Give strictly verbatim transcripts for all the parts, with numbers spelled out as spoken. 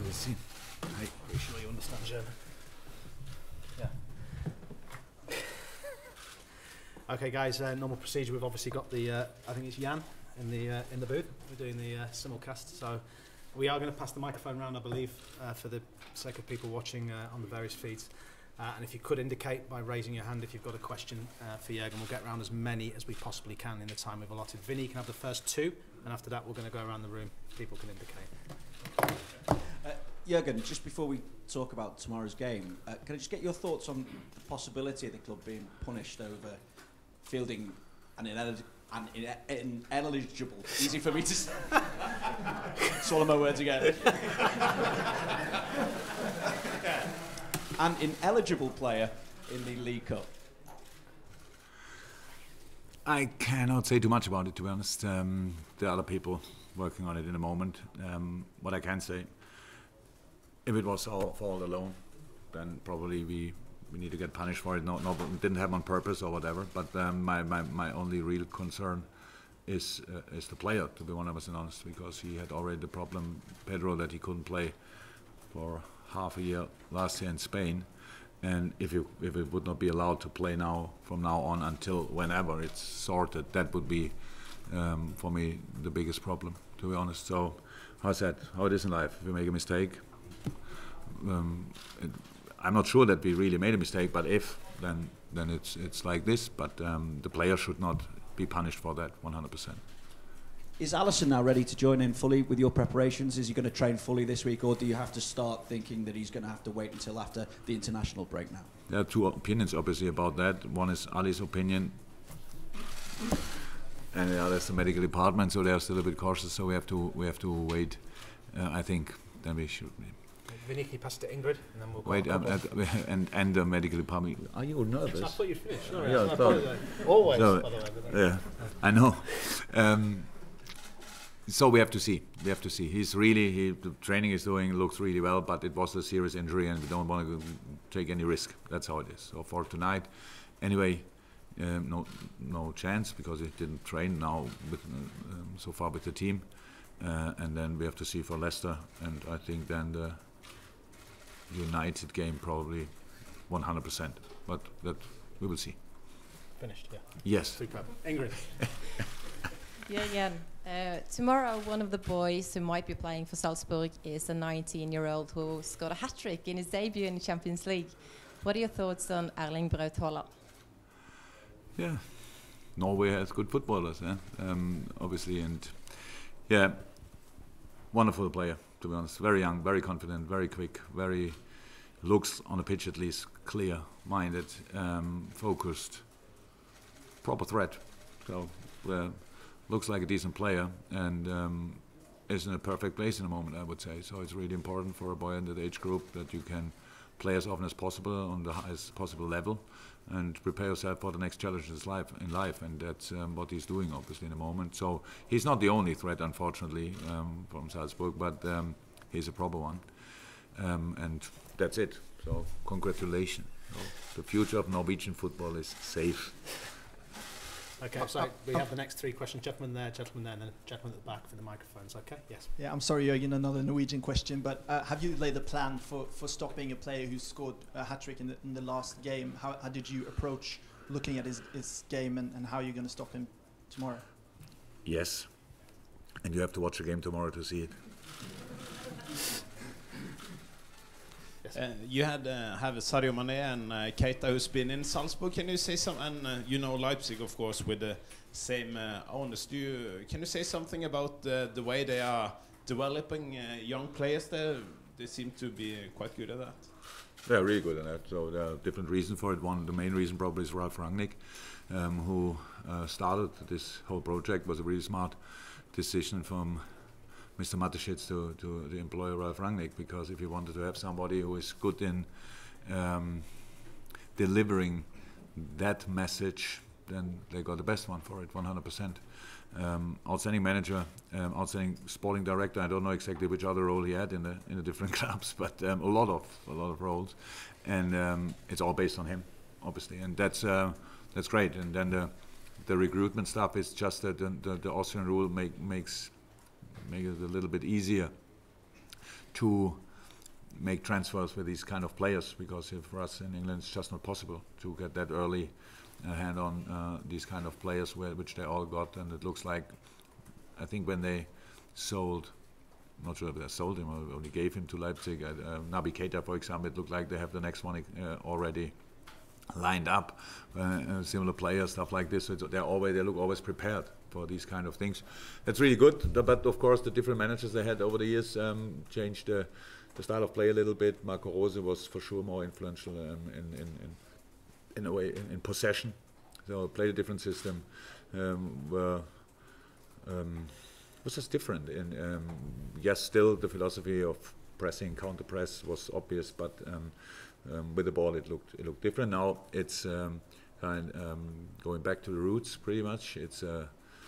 bisschen. Hi. Pretty sure you understand German. Yeah. Okay, guys. Uh, normal procedure. We've obviously got the. Uh, I think it's Jan in the uh, in the booth. We're doing the uh, simulcast. So we are going to pass the microphone around, I believe, uh, for the sake of people watching uh, on the various feeds. Uh, and if you could indicate by raising your hand if you've got a question uh, for Jürgen, we'll get around as many as we possibly can in the time we've allotted. Vinny, you can have the first two, and after that we're going to go around the room. People can indicate. Uh, Jürgen, just before we talk about tomorrow's game, uh, can I just get your thoughts on the possibility of the club being punished over fielding an, inel- an in- ineligible, easy for me to say, swallow my words again, an ineligible player in the League Cup? I cannot say too much about it, to be honest. Um, there are other people working on it in a moment. Um, what I can say, if it was our fault alone, then probably we, we need to get punished for it. No, no, it didn't happen on purpose or whatever. But um, my, my, my only real concern is uh, is the player, to be one hundred percent honest, because he had already the problem, Pedro, that he couldn't play for half a year last year in Spain. And if it, if it would not be allowed to play now, from now on until whenever it's sorted, that would be, um, for me, the biggest problem, to be honest. So, how's that? How it is in life? If we make a mistake, um, it, I'm not sure that we really made a mistake, but if, then then it's it's like this. But um, the player should not be punished for that, one hundred percent. Is Alisson now ready to join in fully with your preparations? Is he going to train fully this week, or do you have to start thinking that he's going to have to wait until after the international break now? There are two opinions, obviously, about that. One is Ali's opinion, and the other is the medical department, so they are still a bit cautious. So we have to we have to wait. Uh, I think then we should. Vinny, can you pass it to Ingrid, and then we'll go Wait, on. um, uh, and and the medical department. Are you nervous? I thought you'd finished. Sorry, Yeah, I so- Always, so- by the way. but Yeah, I know. Um, so we have to see. We have to see. He's really he, the training is doing looks really well, but it was a serious injury, and we don't want to take any risk. That's how it is. So for tonight, anyway, um, no no chance because he didn't train now with, um, so far with the team, uh, and then we have to see for Leicester, and I think then the United game probably one hundred percent, but that we will see. Finished, yeah. Yes. Superb. Ingrid. Jürgen, uh, tomorrow one of the boys who might be playing for Salzburg is a nineteen-year-old who scored a hat-trick in his debut in the Champions League. What are your thoughts on Erling Braut Haaland? Yeah, Norway has good footballers, eh? um, obviously, and yeah, wonderful player, to be honest. Very young, very confident, very quick, very looks on the pitch at least clear-minded, um, focused, proper threat. So uh, looks like a decent player, and um, is in a perfect place in the moment, I would say. So it's really important for a boy in that age group that you can play as often as possible on the highest possible level, and prepare yourself for the next challenges life in life, and that's um, what he's doing obviously in the moment. So he's not the only threat, unfortunately, um, from Salzburg, but um, he's a proper one, um, and that's it. So congratulations. So the future of Norwegian football is safe. Okay, so we have the next three questions. Gentleman there, gentleman there, and then gentleman at the back for the microphones. Okay, yes. Yeah, I'm sorry, Jürgen, another Norwegian question, but uh, have you laid a plan for, for stopping a player who scored a hat-trick in the, in the last game? How, how did you approach looking at his, his game, and, and how are you going to stop him tomorrow? Yes, and you have to watch the game tomorrow to see it. Uh, you had uh, have Sadio Mane and uh, Keita who's been in Salzburg. Can you say some? And uh, you know Leipzig, of course, with the same uh, owners. Do you can you say something about uh, the way they are developing uh, young players there? They seem to be uh, quite good at that. They're really good at that. So there are different reasons for it. One, the main reason probably is Ralf Rangnick, um, who uh, started this whole project. Was a really smart decision from Mister Mateschitz to, to the employer Ralf Rangnick, because if you wanted to have somebody who is good in um, delivering that message, then they got the best one for it, one hundred percent. Um, outstanding manager, um, outstanding sporting director. I don't know exactly which other role he had in the in the different clubs, but um, a lot of a lot of roles, and um, it's all based on him, obviously, and that's uh, that's great. And then the the recruitment stuff is just that the, the, the Austrian rule make, makes make it a little bit easier to make transfers with these kind of players, because if for us in England it's just not possible to get that early uh, hand on uh, these kind of players, where, which they all got. And it looks like, I think when they sold, I'm not sure if they sold him or only gave him to Leipzig, uh, uh, Naby Keita, for example, it looked like they have the next one uh, already lined up. Uh, uh, similar players, stuff like this. So they're always, they look always prepared for these kind of things. That's really good. But of course, the different managers they had over the years um, changed the, the style of play a little bit. Marco Rose was for sure more influential um, in, in, in, in a way in, in possession. So played a different system. Um, where, um, it was just different. In, um, yes, still the philosophy of pressing, counter press was obvious, but um, um, with the ball it looked it looked different. Now it's um, kind um, going back to the roots pretty much. It's a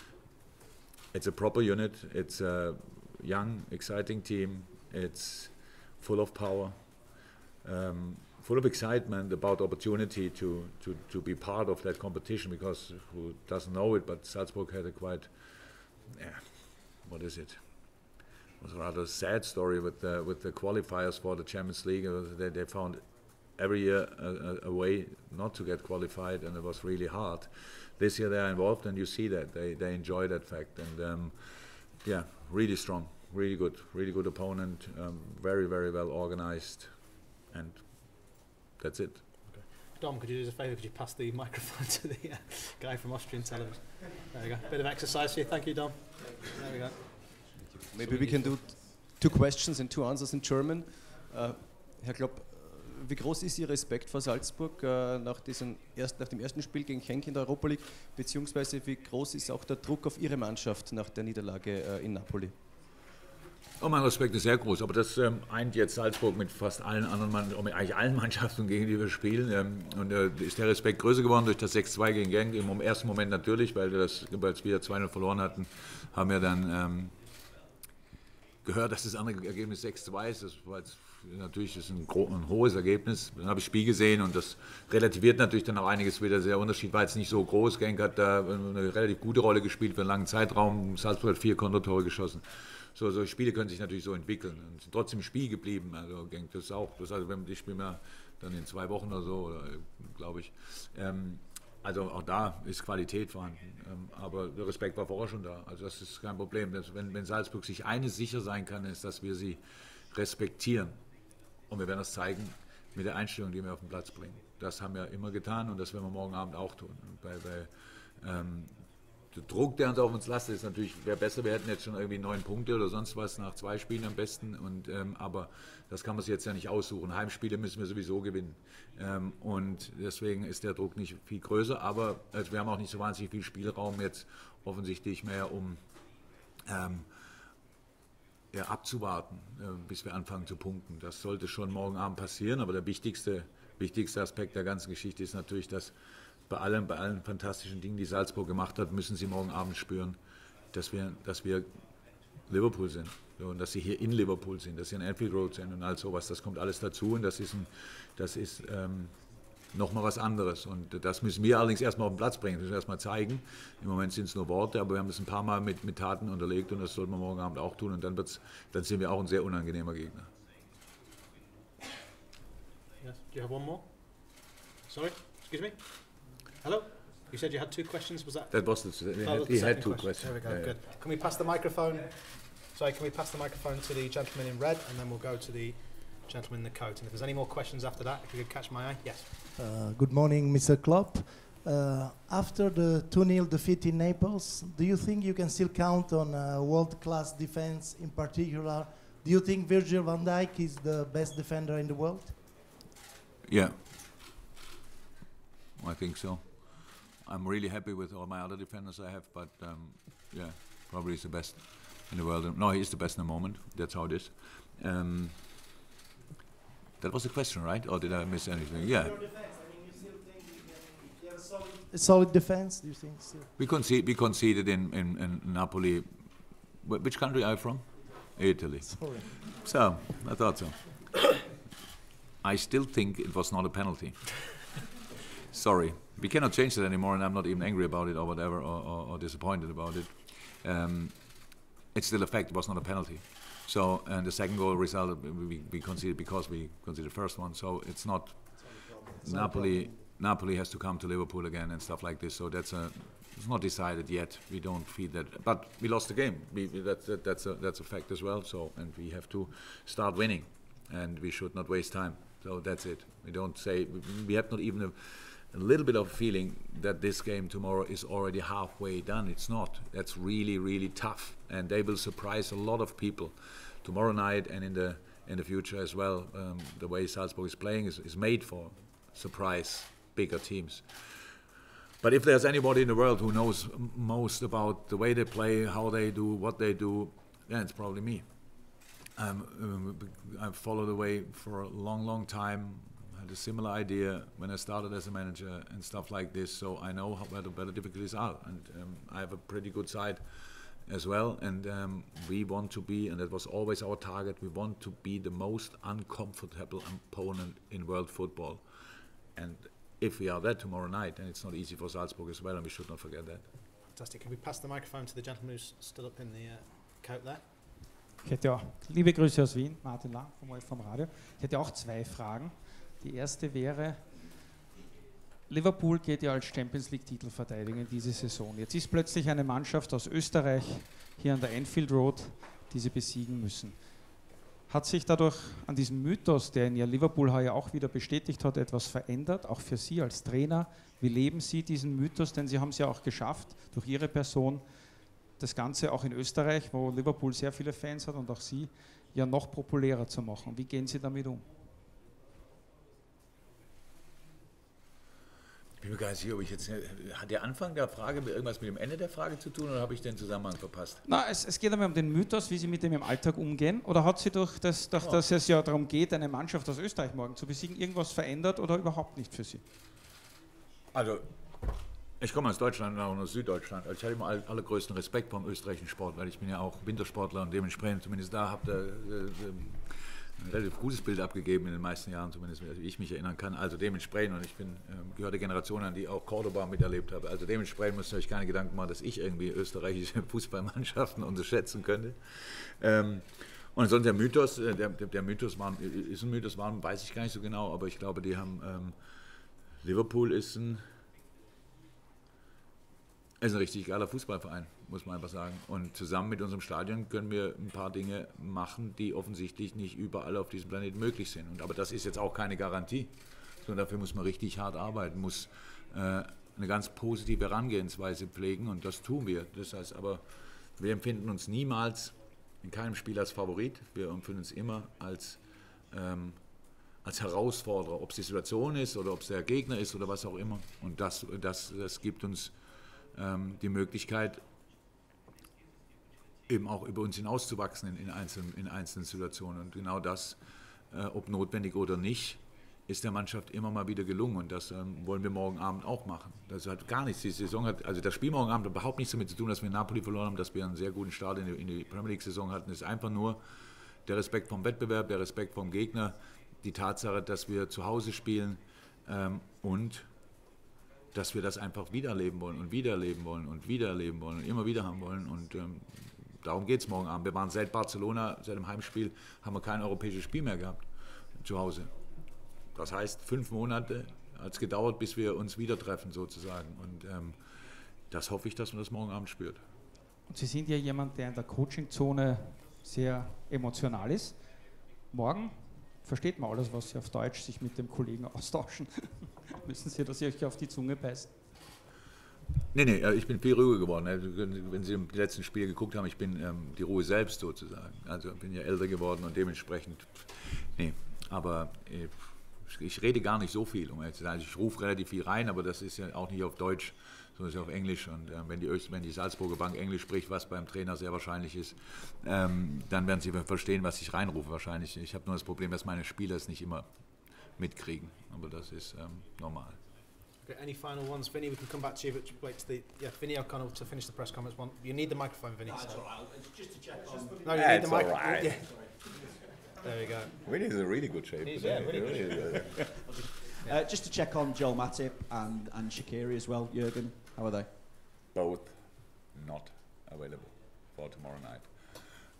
it's a proper unit. It's a young, exciting team. It's full of power, um, full of excitement about opportunity to, to to be part of that competition. Because who doesn't know it, but Salzburg had a quite yeah. What is it? It was a rather sad story with the with the qualifiers for the Champions League. They, they found every year a, a, a way not to get qualified, and it was really hard. This year they are involved, and you see that they they enjoy that fact. And um, yeah, really strong, really good, really good opponent, um, very very well organized, and that's it. Okay. Dom, could you do us a favour? Could you pass the microphone to the uh, guy from Austrian television? There we go. Bit of exercise here. Thank you, Dom. There we go. Maybe we can do two questions and two answers in German. Uh, Herr Klopp, wie groß ist Ihr Respekt vor Salzburg uh, nach, diesen erst, nach dem ersten Spiel gegen Genk in der Europa League, beziehungsweise wie groß ist auch der Druck auf Ihre Mannschaft nach der Niederlage uh, in Napoli? Oh, mein Respekt ist sehr groß, aber das ähm, eint jetzt Salzburg mit fast allen anderen, Mann, mit eigentlich allen Mannschaften, gegen die wir spielen. Ähm, und äh, ist der Respekt größer geworden durch das sechs zwei gegen Genk. Im ersten Moment natürlich, weil wir das weil wir wieder zwei null verloren hatten, haben wir dann ähm, gehört, dass das andere Ergebnis sechs zwei ist. Das war jetzt, natürlich ist ein, ein hohes Ergebnis. Dann habe ich das Spiel gesehen und das relativiert natürlich dann auch einiges wieder. Der Unterschied war jetzt nicht so groß. Genk hat da eine relativ gute Rolle gespielt für einen langen Zeitraum. Salzburg hat vier Kontertore geschossen. So, so Spiele können sich natürlich so entwickeln und sind trotzdem im Spiel geblieben. Also Genk, das auch. Das also, wenn die spielen wir dann in zwei Wochen oder so, glaube ich. Ähm, also auch da ist Qualität vorhanden. Ähm, aber der Respekt war vorher schon da. Also das ist kein Problem. Das, wenn, wenn Salzburg sich eines sicher sein kann, ist, dass wir sie respektieren. Und wir werden das zeigen mit der Einstellung, die wir auf den Platz bringen. Das haben wir immer getan und das werden wir morgen Abend auch tun. Und bei, bei ähm, der Druck, der uns auf uns lastet, ist natürlich, wäre besser, wir hätten jetzt schon irgendwie neun Punkte oder sonst was nach zwei Spielen am besten. Und, ähm, aber das kann man sich jetzt ja nicht aussuchen. Heimspiele müssen wir sowieso gewinnen. Ähm, und deswegen ist der Druck nicht viel größer. Aber also wir haben auch nicht so wahnsinnig viel Spielraum jetzt offensichtlich mehr, um ähm, ja, abzuwarten, äh, bis wir anfangen zu punkten. Das sollte schon morgen Abend passieren. Aber der wichtigste, wichtigste Aspekt der ganzen Geschichte ist natürlich, dass Bei allen, bei allen fantastischen Dingen, die Salzburg gemacht hat, müssen sie morgen Abend spüren, dass wir, dass wir Liverpool sind. So, und dass sie hier in Liverpool sind, dass sie in Anfield Road sind und all sowas. Das kommt alles dazu und das ist, ein, das ist ähm, nochmal was anderes. Und das müssen wir allerdings erstmal auf den Platz bringen, das müssen wir erstmal zeigen. Im Moment sind es nur Worte, aber wir haben das ein paar Mal mit, mit Taten unterlegt und das sollten wir morgen Abend auch tun. Und dann, wird's, dann sind wir auch ein sehr unangenehmer Gegner. Yes. Do you have one more? Sorry, excuse me? Hello? You said you had two questions, was that? That was the, he oh, had, he had two questions. There we go, yeah, good. Can we pass the microphone? Sorry, can we pass the microphone to the gentleman in red and then we'll go to the gentleman in the coat. And if there's any more questions after that, if you could catch my eye. Yes. Uh, good morning, Mister Klopp. Uh, after the two nil defeat in Naples, do you think you can still count on a world-class defense in particular? Do you think Virgil van Dijk is the best defender in the world? Yeah. I think so. I'm really happy with all my other defenders I have, but um, yeah, probably he's the best in the world. No, he's the best in the moment. That's how it is. Um, that was the question, right? Or did I miss anything? Yeah. Your defense, I mean, you still think you, can, you have a solid, a solid defense? Do you think still? We conceded. We conceded in, in, in Napoli. Wh- which country are you from? Italy. Sorry. So I thought so. I still think it was not a penalty. Sorry, we cannot change that anymore, and I'm not even angry about it or whatever, or, or, or disappointed about it. Um, it's still a fact. It was not a penalty. So, and the second goal result we, we conceded because we conceded the first one. So it's not Napoli. Napoli has to come to Liverpool again and stuff like this. So that's a. It's not decided yet. We don't feel that, but we lost the game. We, that, that, that's a that's a fact as well. So, and we have to start winning, and we should not waste time. So that's it. We don't say we, we have not even a, a little bit of a feeling that this game tomorrow is already halfway done. It's not. That's really really tough, and they will surprise a lot of people tomorrow night and in the in the future as well. Um, the way Salzburg is playing is, is made for surprise bigger teams. But if there's anybody in the world who knows m- most about the way they play, how they do, what they do, then it's probably me. Um, um, I've followed the way for a long, long time. I had a similar idea when I started as a manager and stuff like this. So I know how, where, the, where the difficulties are, and um, I have a pretty good side as well. And um, we want to be, and that was always our target. We want to be the most uncomfortable opponent in world football, and if we are that tomorrow night, then it's not easy for Salzburg as well, and we should not forget that. Fantastic. Can we pass the microphone to the gentleman who's stood up in the uh, coat there? Ich hätte auch, liebe Grüße aus Wien, Martin Lang vom O F vom Radio. Ich hätte auch zwei Fragen. Die erste wäre, Liverpool geht ja als Champions League Titelverteidiger in diese Saison. Jetzt ist plötzlich eine Mannschaft aus Österreich hier an der Anfield Road, die sie besiegen müssen. Hat sich dadurch an diesem Mythos, der in ja Liverpool heuer auch wieder bestätigt hat, etwas verändert, auch für Sie als Trainer? Wie leben Sie diesen Mythos? Denn Sie haben es ja auch geschafft, durch Ihre Person das Ganze auch in Österreich, wo Liverpool sehr viele Fans hat und auch Sie, ja noch populärer zu machen. Wie gehen Sie damit um? Ich bin mir gar nicht sicher, ob ich jetzt. Hat der Anfang der Frage irgendwas mit dem Ende der Frage zu tun, oder habe ich den Zusammenhang verpasst? Na, es, es geht einmal um den Mythos, wie Sie mit dem im Alltag umgehen. Oder hat Sie durch das, durch Ja. dass es ja darum geht, eine Mannschaft aus Österreich morgen zu besiegen, irgendwas verändert oder überhaupt nicht für Sie? Also, ich komme aus Deutschland und auch aus Süddeutschland. Also ich hatte immer all, allergrößten Respekt vor dem österreichischen Sport, weil ich bin ja auch Wintersportler und dementsprechend zumindest da habt ihr äh, ein relativ gutes Bild abgegeben in den meisten Jahren, zumindest wie ich mich erinnern kann. Also dementsprechend, und ich bin, äh, gehöre der Generation an, die auch Cordoba miterlebt habe. Also dementsprechend müsst ihr euch keine Gedanken machen, dass ich irgendwie österreichische Fußballmannschaften unterschätzen könnte. Ähm, und ansonsten der Mythos, äh, der, der, der Mythos war, ist ein Mythos, war, weiß ich gar nicht so genau, aber ich glaube, die haben, ähm, Liverpool ist ein, ist ein richtig geiler Fußballverein, muss man einfach sagen. Und zusammen mit unserem Stadion können wir ein paar Dinge machen, die offensichtlich nicht überall auf diesem Planeten möglich sind. Und, aber das ist jetzt auch keine Garantie, sondern dafür muss man richtig hart arbeiten, muss äh, eine ganz positive Herangehensweise pflegen, und das tun wir. Das heißt aber, wir empfinden uns niemals in keinem Spiel als Favorit, wir empfinden uns immer als, ähm, als Herausforderer, ob es die Situation ist oder ob es der Gegner ist oder was auch immer. Und das, das, das gibt uns die Möglichkeit, eben auch über uns hinauszuwachsen in, in, einzelnen, in einzelnen Situationen. Und genau das, äh, ob notwendig oder nicht, ist der Mannschaft immer mal wieder gelungen. Und das ähm, wollen wir morgen Abend auch machen. Das hat gar nichts, die Saison hat, also das Spiel morgen Abend hat überhaupt nichts damit zu tun, dass wir in Napoli verloren haben, dass wir einen sehr guten Start in die, in die Premier League-Saison hatten. Es ist einfach nur der Respekt vom Wettbewerb, der Respekt vom Gegner, die Tatsache, dass wir zu Hause spielen ähm, und dass wir das einfach wiedererleben wollen und wiedererleben wollen und wiedererleben wollen und immer wieder haben wollen. Und ähm, darum geht es morgen Abend. Wir waren seit Barcelona, seit dem Heimspiel, haben wir kein europäisches Spiel mehr gehabt zu Hause. Das heißt, fünf Monate hat es gedauert, bis wir uns wieder treffen sozusagen. Und ähm, das hoffe ich, dass man das morgen Abend spürt. Und Sie sind ja jemand, der in der Coachingzone sehr emotional ist. Morgen versteht man alles, was Sie auf Deutsch sich mit dem Kollegen austauschen. Müssen Sie das sich auf die Zunge beißen? Nee, nee, ich bin viel ruhiger geworden. Wenn Sie die letzten Spiele geguckt haben, ich bin ähm, die Ruhe selbst sozusagen. Also bin ja älter geworden und dementsprechend, nee, aber äh, ich rede gar nicht so viel, um ehrlich zu sein. Also ich rufe relativ viel rein, aber das ist ja auch nicht auf Deutsch, sondern ist ja auf Englisch. Und äh, wenn, die Öst, wenn die Salzburger Bank Englisch spricht, was beim Trainer sehr wahrscheinlich ist, ähm, dann werden Sie verstehen, was ich reinrufe wahrscheinlich. Ich habe nur das Problem, dass meine Spieler es nicht immer mitkriegen, aber das ist ähm, normal. Okay, any final ones, Vinny? We can come back to you, but wait to the yeah, Vinny O'Connell to finish the press conference. One, you need the microphone, Vinny. No, So. it's all right. It's just to check on. No, you Yeah, need the it's microphone. all right. Yeah. There we go. Winnie is in really good shape. He's, yeah, really good. Uh, just to check on Joel Matip and, and Shaqiri as well, Jürgen. How are they? Both not available for tomorrow night.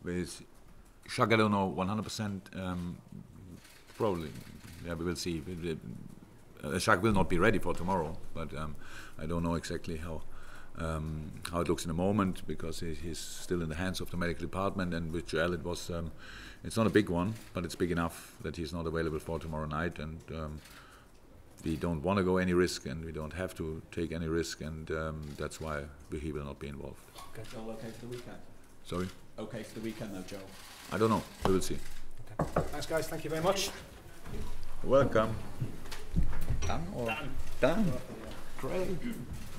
With Shaq, I don't know one hundred percent. Um, probably, yeah, we will see. Uh, Shaq will not be ready for tomorrow, but um, I don't know exactly how um, how it looks in the moment because he, he's still in the hands of the medical department. And with Joel, it was um, it's not a big one, but it's big enough that he's not available for tomorrow night. And um, we don't want to go any risk, and we don't have to take any risk, and um, that's why he will not be involved. Okay, Joel, okay for the weekend? Sorry? Okay for the weekend though, Joel? I don't know. We will see. Okay. Thanks, guys. Thank you very much. Welcome. Dan or Dan. Dan. Great.